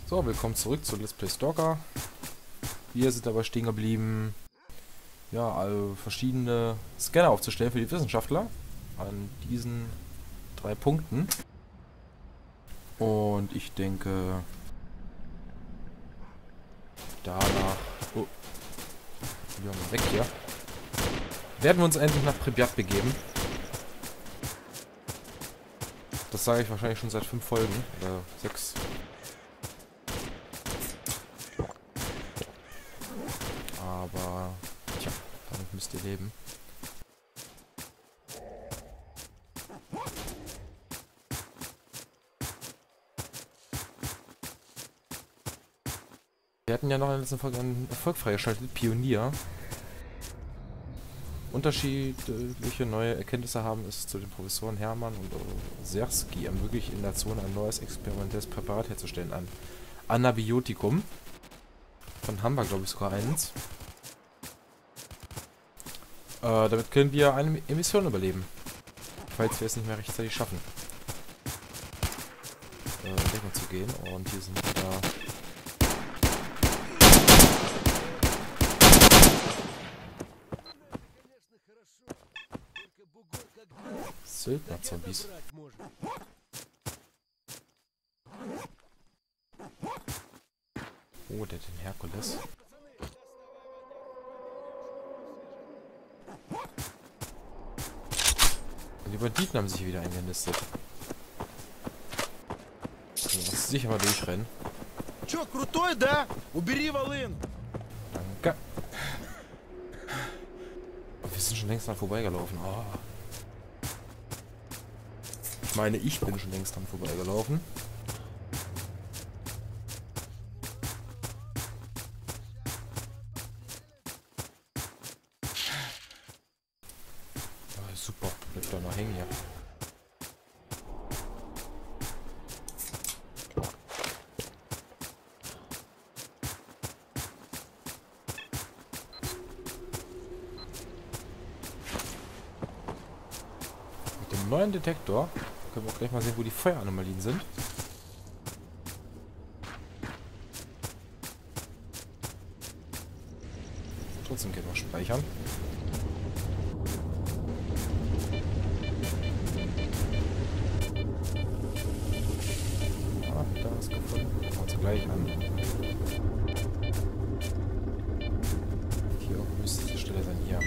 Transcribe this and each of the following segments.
So, willkommen zurück zu Let's Play Stalker. Wir sind dabei stehen geblieben, ja, also verschiedene Scanner aufzustellen für die Wissenschaftler an diesen 3 Punkten. Und ich denke, danach, oh, wir mal weg hier, werden wir uns endlich nach Pripyat begeben. Das sage ich wahrscheinlich schon seit 5 Folgen, oder 6. Aber, tja, damit müsst ihr leben. Wir hatten ja noch in der letzten Folge einen Erfolg freigeschaltet, Pionier. Unterschiedliche neue Erkenntnisse haben es zu den Professoren Hermann und Sersky ermöglicht, in der Zone ein neues experimentelles Präparat herzustellen, ein Anabiotikum. Dann haben wir, glaube ich, sogar eins. Damit können wir eine Emission überleben. Falls wir es nicht mehr rechtzeitig schaffen. In Deckung zu gehen. Und hier sind wieder... Söldner-Zombies. Oh, der hat den Herkules. Die Banditen haben sich hier wieder eingenistet. Also, lass sicher mal durchrennen. Чё, крутой, да? Убери волын! Danke. Oh, wir sind schon längst dran vorbeigelaufen. Oh. Ich meine, ich bin schon längst dran vorbeigelaufen. Oh, super, bleibt da noch hängen hier. Mit dem neuen Detektor können wir auch gleich mal sehen, wo die Feueranomalien sind. Trotzdem geht noch speichern. Ah, da ist gefunden. Gucken wir uns gleich an. Hier müsste die Stelle sein. Hier.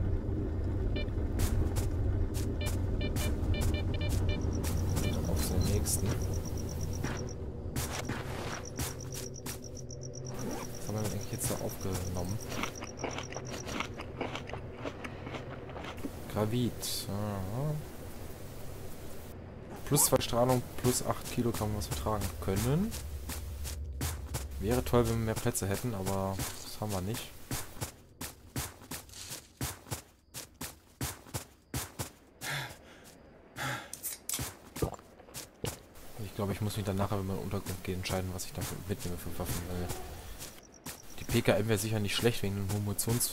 Auf den nächsten. Was haben wir denn eigentlich jetzt da aufgenommen? Gravit. Aha. Plus 2 Strahlung, plus 8 Kilogramm, was wir tragen können. Wäre toll, wenn wir mehr Plätze hätten, aber das haben wir nicht. Ich glaube, ich muss mich dann nachher, wenn wir in den Untergrund gehen, entscheiden, was ich dafür mitnehme für Waffen. Weil die PKM wäre sicher nicht schlecht wegen dem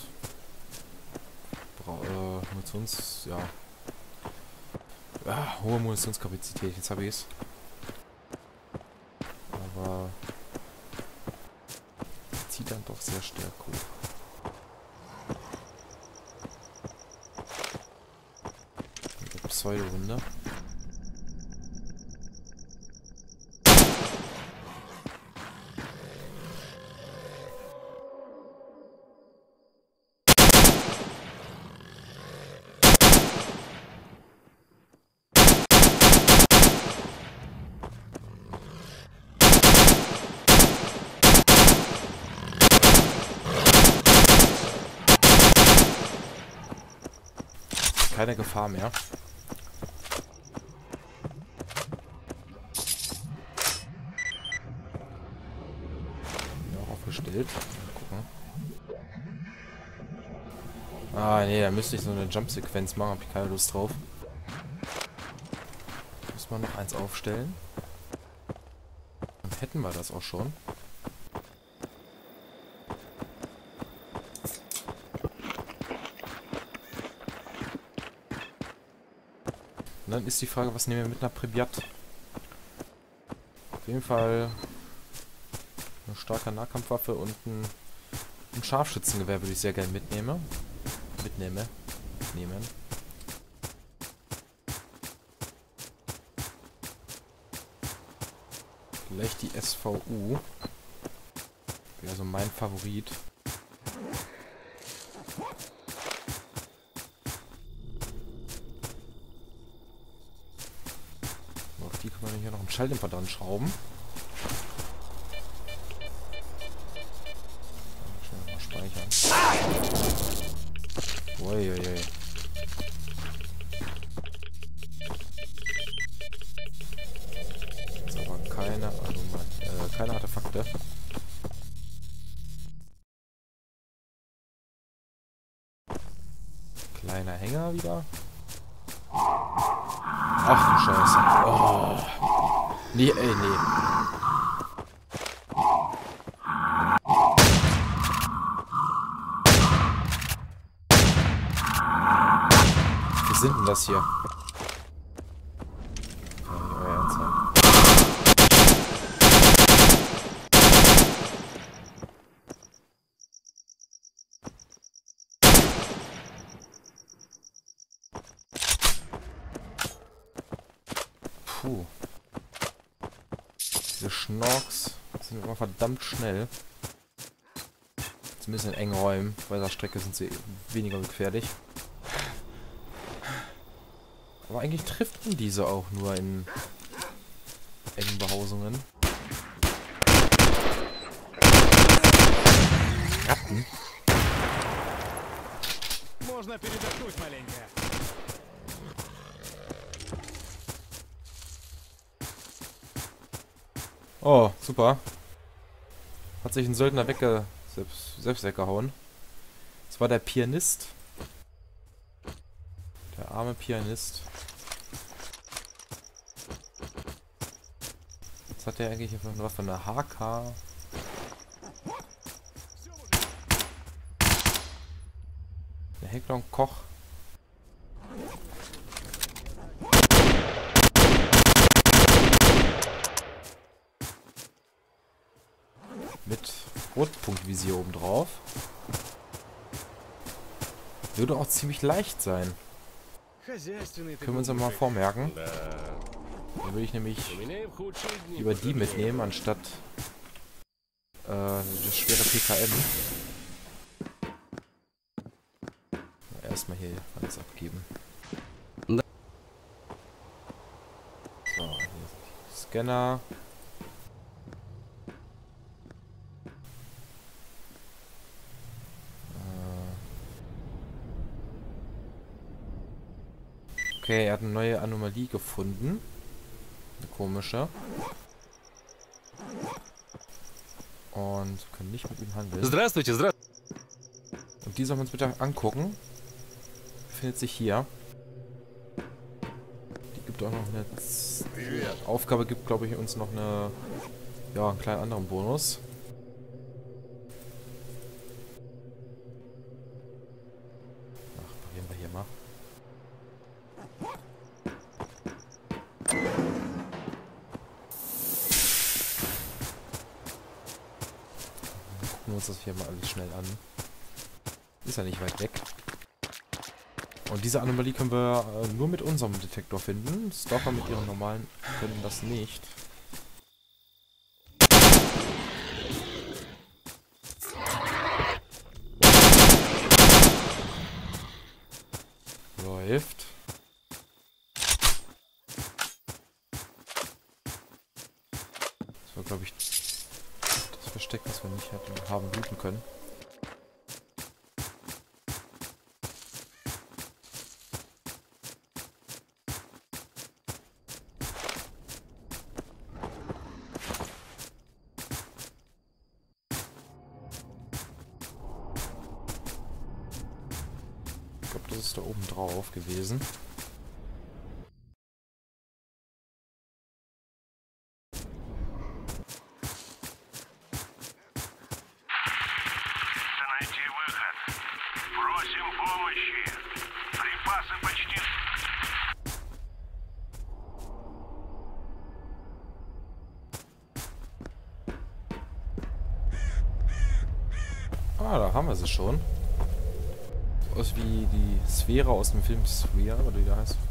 hohe Munitionskapazität. Jetzt habe ich es. Aber zieht dann doch sehr stark hoch. Eine Pseudo-Runde. Keine Gefahr mehr. Ja, aufgestellt. Mal gucken. Ah, nee, da müsste ich so eine Jump-Sequenz machen. Hab ich keine Lust drauf. Muss man noch eins aufstellen. Dann hätten wir das auch schon. Und dann ist die Frage, was nehmen wir mit nach Pripyat? Auf jeden Fall Eine starke Nahkampfwaffe und ein Scharfschützengewehr würde ich sehr gerne mitnehmen. Nehmen. Vielleicht die SVU. Wäre so mein Favorit. Auf die kann man hier noch einen Schalldämpfer dran schrauben. Schnell mal speichern. Uiuiui. Jetzt aber keine Artefakte. Kleiner Hänger wieder. Ach du Scheiße. Oh. Nee, ey, nee. Was sind denn das hier? Kann nicht euer Ernst sein. Puh. Diese Schnorks sind immer verdammt schnell. Zumindest in engen Räumen. Bei der Strecke sind sie weniger gefährlich. Aber eigentlich trifft man diese auch nur in engen Behausungen. Ratten? Можно передохнуть маленько. Oh, super. Hat sich ein Söldner selbst weggehauen. Das war der Pianist. Der arme Pianist. Jetzt hat er eigentlich einfach nur was von einer HK. Der Heckler Koch. Mit Rotpunktvisier oben drauf. Würde auch ziemlich leicht sein. Können wir uns aber mal vormerken. Dann würde ich nämlich lieber die mitnehmen, anstatt das schwere PKM. Erstmal hier alles abgeben. So, hier ist Scanner. Okay, er hat eine neue Anomalie gefunden. Eine komische. Und wir können nicht mit ihm handeln. Здравствуйте, здравствуйте. Und die sollen wir uns bitte angucken. Befindet sich hier. Die gibt auch noch eine... Die Aufgabe gibt, glaube ich, uns noch eine... Ja, einen kleinen anderen Bonus. Ach, probieren wir hier mal. Gucken wir uns das hier mal alles schnell an. Ist ja nicht weit weg. Und diese Anomalie können wir nur mit unserem Detektor finden. Stalker mit ihren normalen können das nicht. Läuft. Das war, glaube ich, das Versteck, das wir nicht haben looten können. Ich glaube, das ist da oben drauf gewesen. Найти выход. Просим помощи. Припасы почти... Ah, da haben wir sie schon. Aus wie die Sphäre aus dem Film Sphere, oder wie der heißt.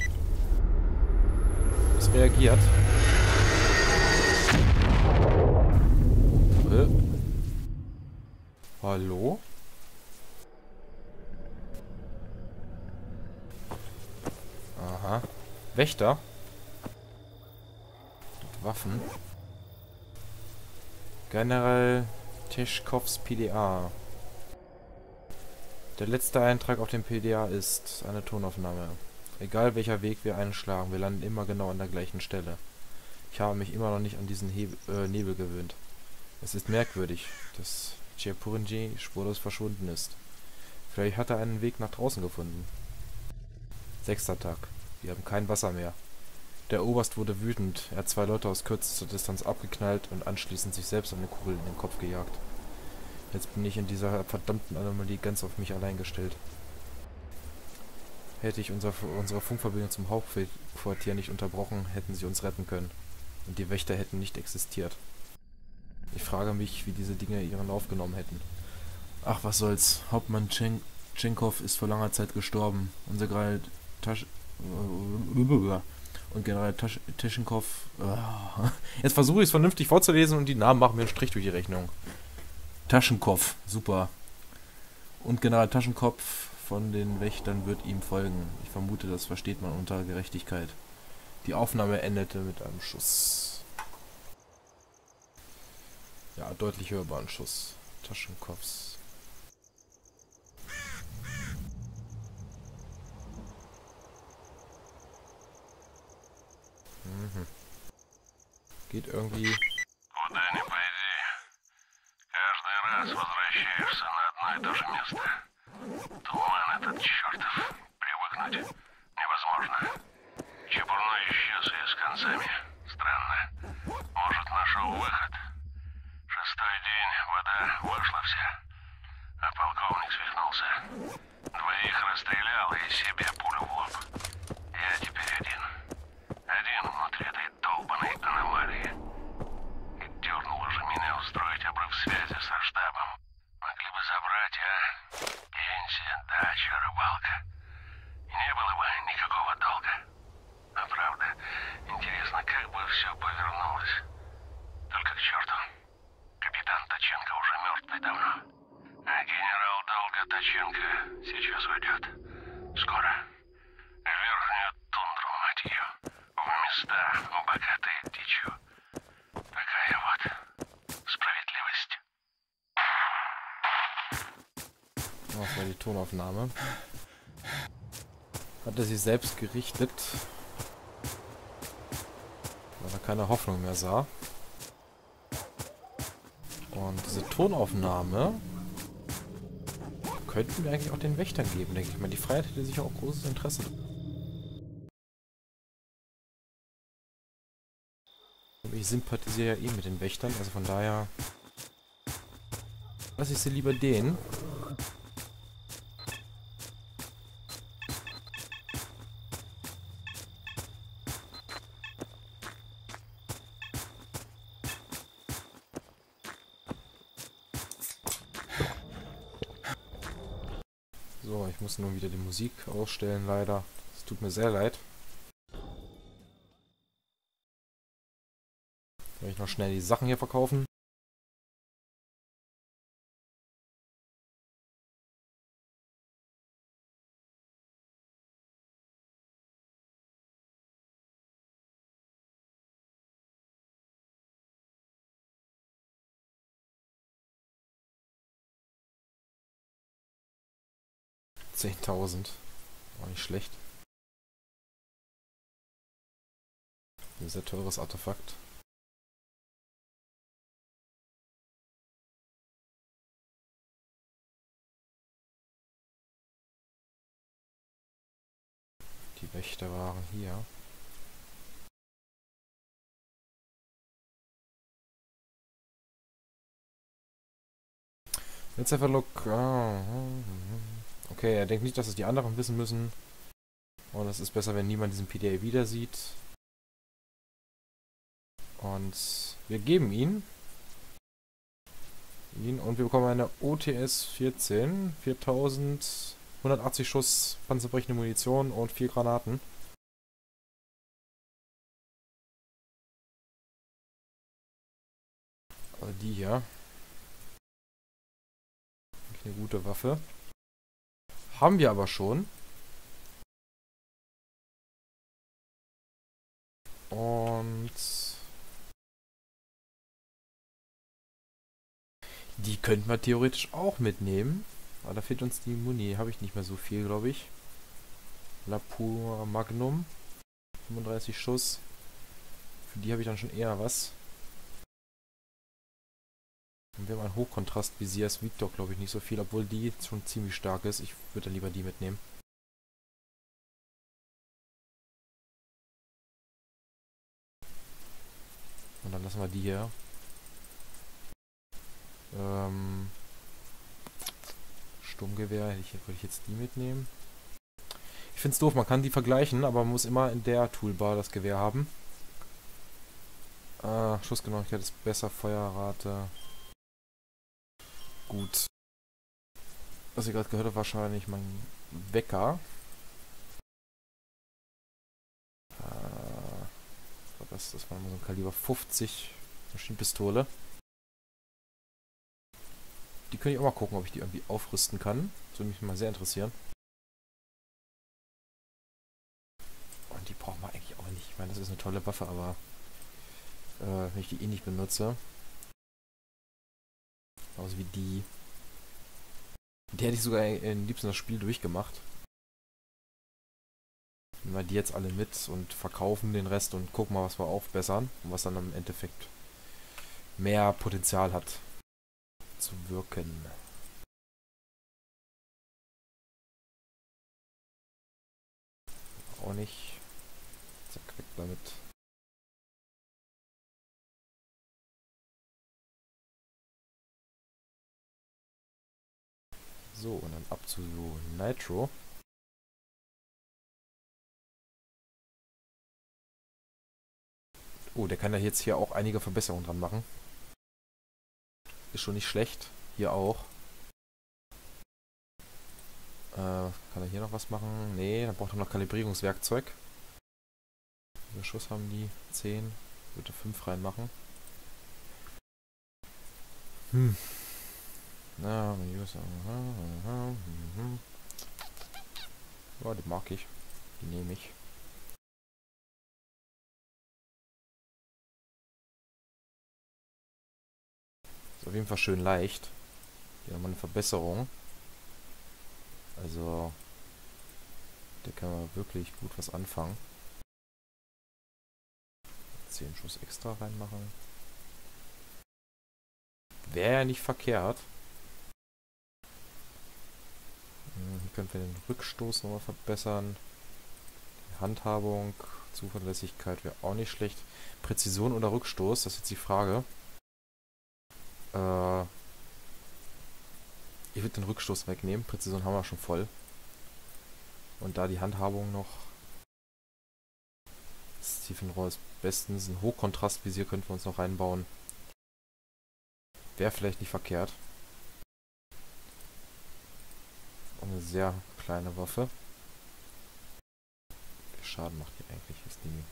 Es reagiert. Hallo? Aha. Wächter? Waffen? General Teschkovs PDA. Der letzte Eintrag auf dem PDA ist eine Tonaufnahme. Egal welcher Weg wir einschlagen, wir landen immer genau an der gleichen Stelle. Ich habe mich immer noch nicht an diesen Nebel gewöhnt. Es ist merkwürdig, dass Chepurinji spurlos verschwunden ist. Vielleicht hat er einen Weg nach draußen gefunden. 6. Tag. Wir haben kein Wasser mehr. Der Oberst wurde wütend. Er hat 2 Leute aus kürzester Distanz abgeknallt und anschließend sich selbst eine Kugel in den Kopf gejagt. Jetzt bin ich in dieser verdammten Anomalie ganz auf mich allein gestellt. Hätte ich unsere Funkverbindung zum Hauptquartier nicht unterbrochen, hätten sie uns retten können. Und die Wächter hätten nicht existiert. Ich frage mich, wie diese Dinge ihren Lauf genommen hätten. Ach, was soll's. Hauptmann Tschenkov ist vor langer Zeit gestorben. Unser General Teschenkov... Jetzt versuche ich es vernünftig vorzulesen und die Namen machen mir einen Strich durch die Rechnung. Taschenkopf, super. Und General Taschenkopf von den Wächtern wird ihm folgen. Ich vermute, das versteht man unter Gerechtigkeit. Die Aufnahme endete mit einem Schuss. Ja, deutlich hörbaren Schuss. Taschenkopfs. Mhm. Geht irgendwie... Куда ни пойди, каждый раз возвращаешься на одно и то же место. Туман этот чертов. Привыкнуть невозможно. Чепурной исчез и с концами. Странно. Может, нашел выход. 6-й день вода вышла вся. А полковник свихнулся. 2 расстрелял и себе пулю в лоб. Я теперь один. Один внутри этой долбанной аномалии. И дернуло же меня устроить обрыв связи со штабом. Могли бы забрать, а? Пенсия, дача, рыбалка. И не было бы никакого долга. А правда, интересно, как бы все повернулось. Только к черту. Капитан Таченко уже мертвый давно. А генерал Долга Таченко сейчас уйдет. Скоро. В верхнюю тундру, мать ее. В места, богатые дичью. Такая вот справедливость. Das war die Tonaufnahme. Hat er sich selbst gerichtet, weil er keine Hoffnung mehr sah. Und diese Tonaufnahme könnten wir eigentlich auch den Wächtern geben, denke ich mal. Die Freiheit hätte sicher auch großes Interesse. Ich sympathisiere ja eh mit den Wächtern, also von daher lasse ich sie lieber denen. So, ich muss nur wieder die Musik ausstellen, leider. Es tut mir sehr leid. Soll ich noch schnell die Sachen hier verkaufen? $10.000. Auch nicht schlecht. Ein sehr teures Artefakt. Die Wächter waren hier. Jetzt einfach Look. Okay, er denkt nicht, dass es die anderen wissen müssen. Und es ist besser, wenn niemand diesen PDA wieder sieht. Und wir geben ihn Und wir bekommen eine OTS 14, 4180 Schuss panzerbrechende Munition und 4 Granaten. Also die hier. Eine gute Waffe. Haben wir aber schon. Und die könnten wir theoretisch auch mitnehmen. Aber da fehlt uns die Muni. Habe ich nicht mehr so viel, glaube ich. Lapua Magnum. 35 Schuss. Für die habe ich dann schon eher was. Und wir haben ein Hochkontrastvisier. Es wiegt doch, glaube ich, nicht so viel, obwohl die schon ziemlich stark ist. Ich würde dann lieber die mitnehmen. Und dann lassen wir die hier. Sturmgewehr, würde ich jetzt die mitnehmen. Ich finde es doof, man kann die vergleichen, aber man muss immer in der Toolbar das Gewehr haben. Schussgenauigkeit ist besser, Feuerrate. Gut. Was ihr gerade gehört habt, wahrscheinlich mein Wecker. Das war so ein Kaliber 50 Maschinenpistole. Die könnte ich auch mal gucken, ob ich die irgendwie aufrüsten kann. Das würde mich mal sehr interessieren. Und die brauchen wir eigentlich auch nicht. Ich meine, das ist eine tolle Waffe, aber wenn ich die eh nicht benutze. Genauso wie die. Die hätte ich sogar am liebsten das Spiel durchgemacht. Nehmen wir die jetzt alle mit und verkaufen den Rest und gucken mal, was wir aufbessern. Und was dann im Endeffekt mehr Potenzial hat zu wirken. Auch nicht. Zack, weg damit. So, und dann ab zu Nitro. Oh, der kann ja jetzt hier auch einige Verbesserungen dran machen. Ist schon nicht schlecht. Hier auch. Kann er hier noch was machen? Nee, dann braucht er noch Kalibrierungswerkzeug. Wie viel Schuss haben die? 10. Würde 5 reinmachen. Na, ja, die mag ich. Die nehme ich. Ist auf jeden Fall schön leicht. Hier nochmal eine Verbesserung. Also, da kann man wirklich gut was anfangen. 10 Schuss extra reinmachen. Wäre ja nicht verkehrt. Hier können wir den Rückstoß nochmal verbessern. Die Handhabung, Zuverlässigkeit wäre auch nicht schlecht. Präzision oder Rückstoß, das ist jetzt die Frage. Ich würde den Rückstoß wegnehmen. Präzision haben wir schon voll. Und da die Handhabung noch. Das Tiefenrohr ist bestens. Ein Hochkontrastvisier könnten wir uns noch reinbauen. Wäre vielleicht nicht verkehrt. Und eine sehr kleine Waffe. Wie viel Schaden macht die eigentlich? Ist die.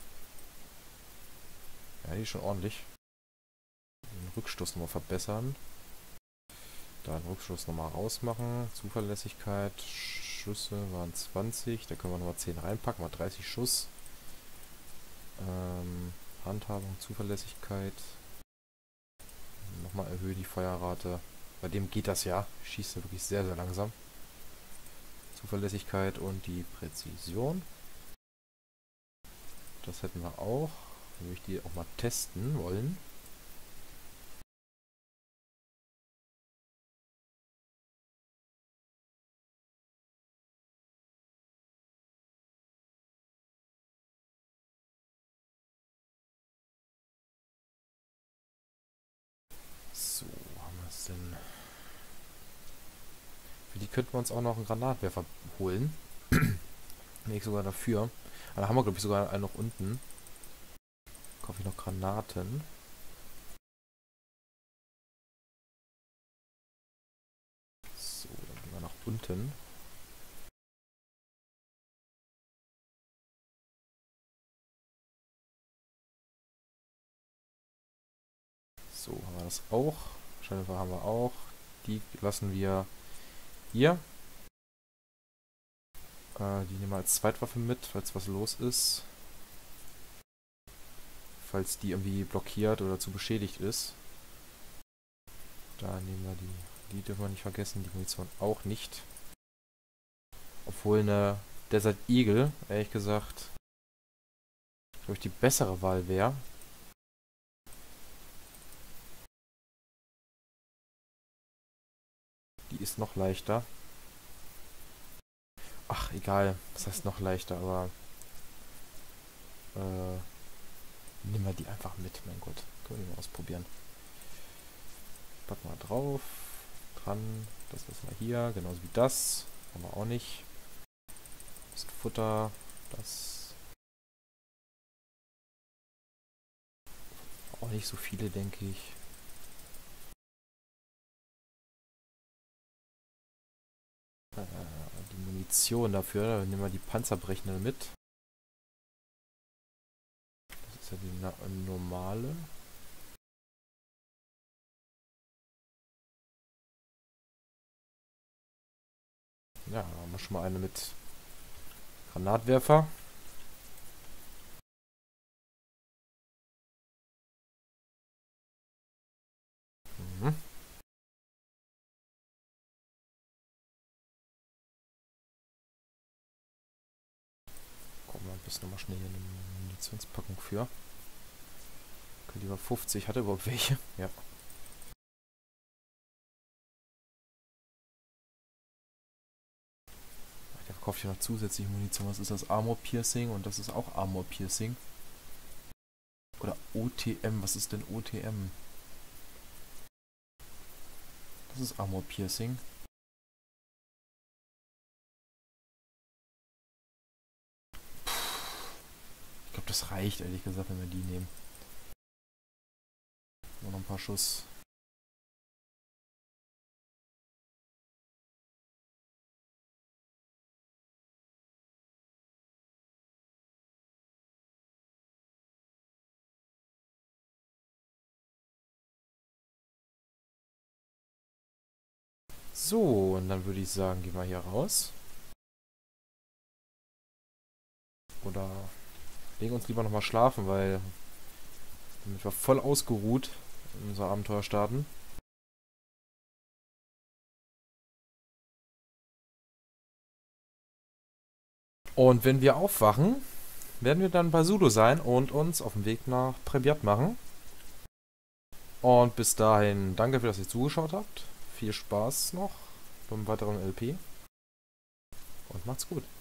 Ja, die ist schon ordentlich. Den Rückstoß nochmal verbessern. Da den Rückstoß nochmal rausmachen. Zuverlässigkeit. Schüsse waren 20. Da können wir nochmal 10 reinpacken. Mal 30 Schuss. Handhabung, Zuverlässigkeit. Nochmal erhöhe die Feuerrate. Bei dem geht das ja. Schießt er wirklich sehr, sehr langsam. Zuverlässigkeit und die Präzision. Das hätten wir auch. Dann würde ich die auch mal testen wollen. So, haben wir es denn. Für die könnten wir uns auch noch einen Granatwerfer holen. Bin ich sogar dafür. Da haben wir, glaube ich, sogar einen noch unten. Kaufe ich noch Granaten. unten. So, haben wir das auch. Scheinbar haben wir auch. Die lassen wir hier. Die nehmen wir als Zweitwaffe mit, falls was los ist. Falls die irgendwie blockiert oder zu beschädigt ist. Da nehmen wir die dürfen wir nicht vergessen, die Munition auch nicht. Obwohl eine Desert Eagle, ehrlich gesagt, glaube ich, die bessere Wahl wäre. Die ist noch leichter. Ach, egal. Das heißt noch leichter, aber nehmen wir die einfach mit, mein Gott. Können wir die mal ausprobieren. Packen wir drauf. Dran. Das lassen wir hier. Genauso wie das. Haben wir auch nicht. Das ist Futter. Das. Auch nicht so viele, denke ich. Die Munition dafür. Da nehmen wir die Panzerbrechende mit. Das ist ja die normale. Ja, da haben wir schon mal eine mit Granatwerfer. Mhm. Kommen wir ein bisschen nochmal schnell hier eine Munitionspackung für. Kaliber 50, hat er überhaupt welche? Ja. Der verkauft hier noch zusätzliche Munition. Was ist das? Armor Piercing und das ist auch Armor Piercing. Oder OTM. Was ist denn OTM? Das ist Armor Piercing. Ich glaube, das reicht, ehrlich gesagt, wenn wir die nehmen. Noch ein paar Schuss. So, und dann würde ich sagen, gehen wir hier raus. Oder legen uns lieber nochmal schlafen, weil damit wir voll ausgeruht in unser Abenteuer starten. Und wenn wir aufwachen, werden wir dann bei Zulu sein und uns auf den Weg nach Pripyat machen. Und bis dahin, danke dafür, dass ihr zugeschaut habt. Viel Spaß noch beim weiteren LP. Und macht's gut.